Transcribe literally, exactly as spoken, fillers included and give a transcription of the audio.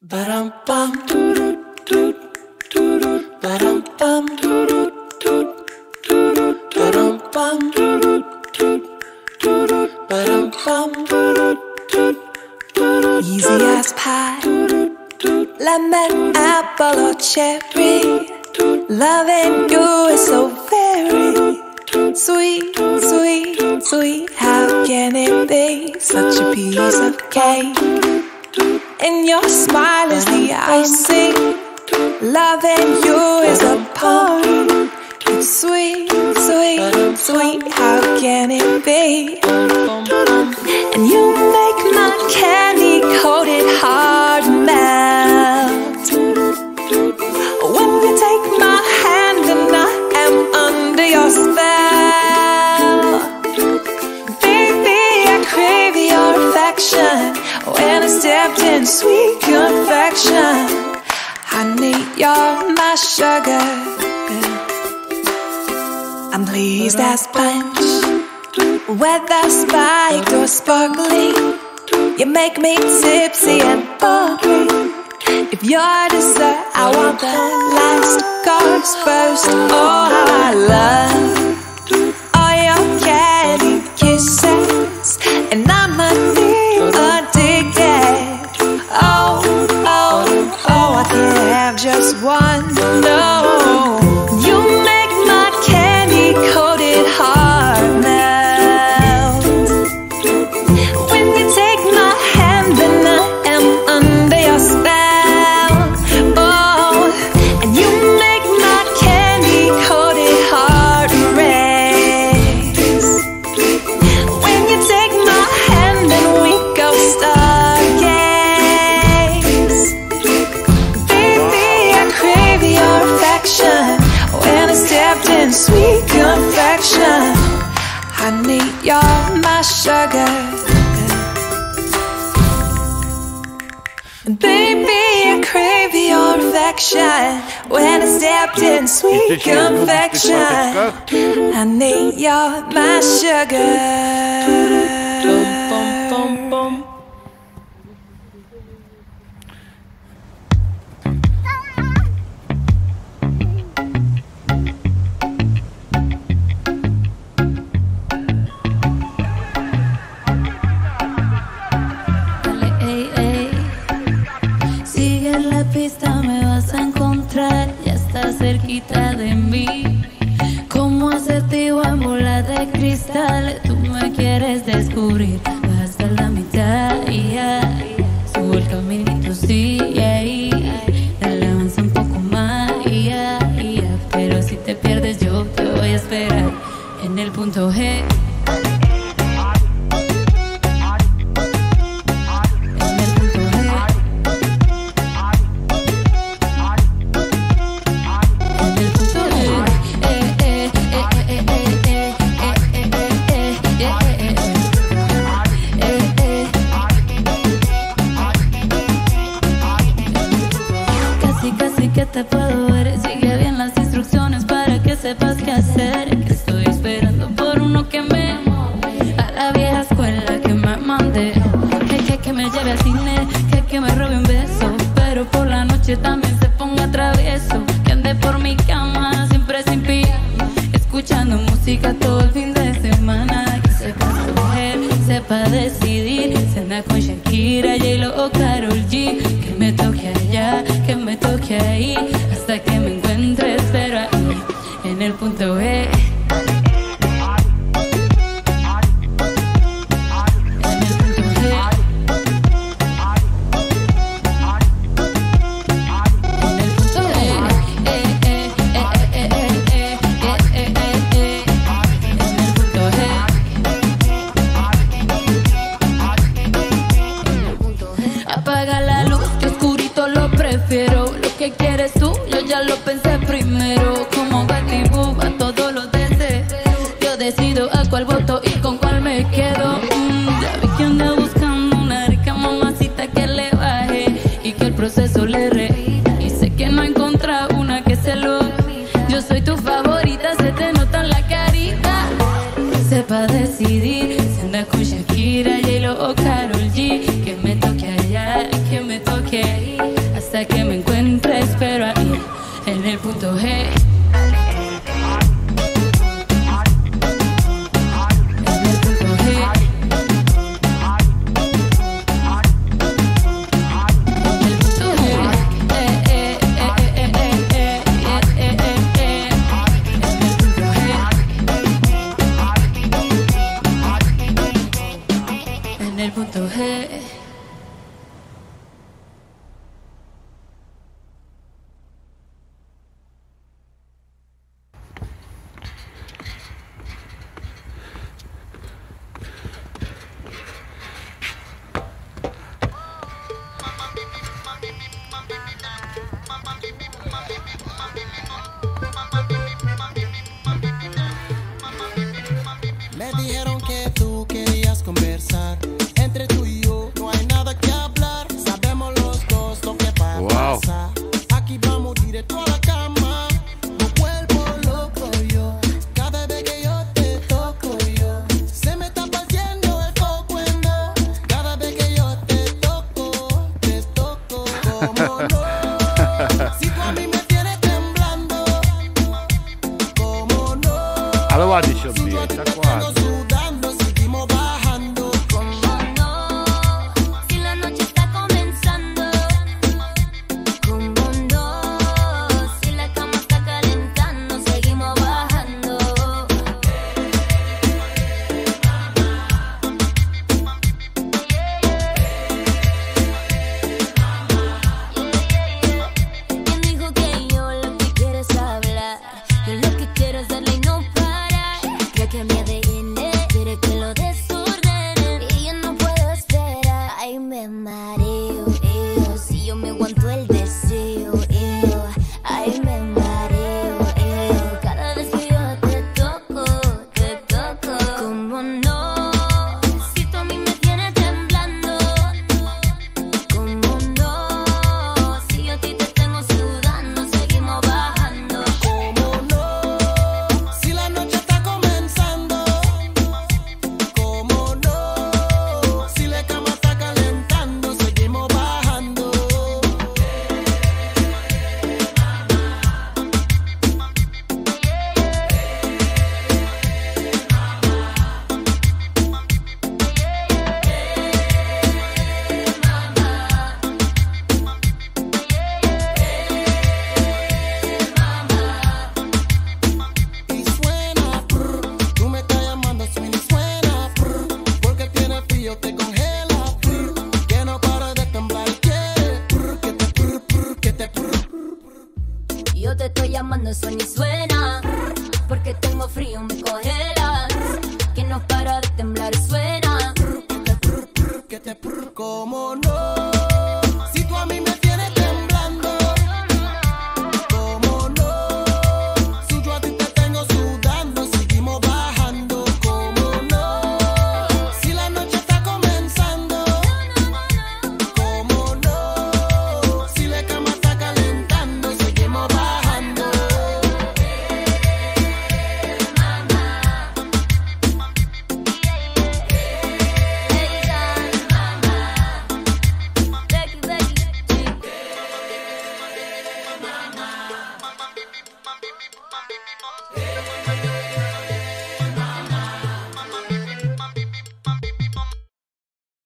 Ba-dum-bum, doo-doo, doo-doo, ba-dum-bum, doo-doo, doo-doo, ba-dum-bum, doo-doo, doo-doo, ba-dum-bum, doo-doo, doo-doo. Easy as pie, lemon, apple or cherry. Loving you is so very sweet, sweet, sweet. How can it be such a piece of cake? And your smile is the icing. Loving you is a party. It's sweet, sweet, sweet. How can it be? And you make my candy-coated heart melt. When you take my hand and I am under your spell. Baby, I crave your affection. When I stepped in sweet confection, honey, you're my sugar. I'm pleased as punch, whether spiked or sparkling. You make me tipsy and bubbly. If you're dessert, I want the last course first. Oh, how I love all your candy kisses, and I'm addicted. Oh, oh, oh, I can't have just one. No, you make my candy-coated heart melt. When you take my hand, then I am under your spell. Oh, and you make my candy-coated heart race. When you take my hand, then we go stargaze. Baby, I crave your affection. When I stepped in sweet confection, honey, you're my sugar. Baby, I crave your affection. When I stepped in sweet confection, honey, you're my sugar. Me vas a encontrar, ya estás cerquita de mí. Como asertivo en bola de cristal, tú me quieres descubrir. Vas hasta la mitad y ya subo el caminito, sí, y ahí dale, avanza un poco más y ya, y ya. Pero si te pierdes yo te voy a esperar en el punto G. Te puedo ver, sigue bien las instrucciones para que sepas qué hacer. Que estoy esperando por uno que me a la vieja escuela que me mande, que, que, que me lleve al cine, que, que me robe un beso, pero por la noche también se ponga travieso. Que ande por mi cama siempre sin pijama, escuchando música todo el fin de semana. Que sepa escoger, sepa decidir, se anda con Shakira, J-Lo o Karol G. Que me toque allá, que me toque ahí, hasta que me encuentres, pero ahí, en el punto G. Lo que quieres tú, yo ya lo pensé primero. Como Betty Boop, a todos los deseos. Yo decido a cuál voto y con cuál me quedo. mm, Ya vi que anda buscando una rica mamacita que le baje y que el proceso le re. Y sé que no encontré una que se lo. Yo soy tu favorita, se te nota en la carita. Sepa decidir, se anda con Shakira, J-Lo o Karol G. Que me toque allá, que me toque ahí hasta que me encuentres, pero ahí en el punto G. El punto G. Me dijeron que tú querías conversar. Entre tú y yo no hay nada que hablar. Sabemos los dos lo que va a pasar. Aquí vamos directo a la cama. Me vuelvo loco yo. Cada vez que yo te toco yo. Se me está partiendo el coco en dos. Cada vez que yo te toco, te toco. ¿Cómo no? Si tú a mí me tienes temblando. ¿Cómo no? Allora dice Dio, sta qua. Yo te estoy llamando, suena y suena, porque tengo frío, me congelas, que no para de temblar, suena, que te, que te, ¿cómo no?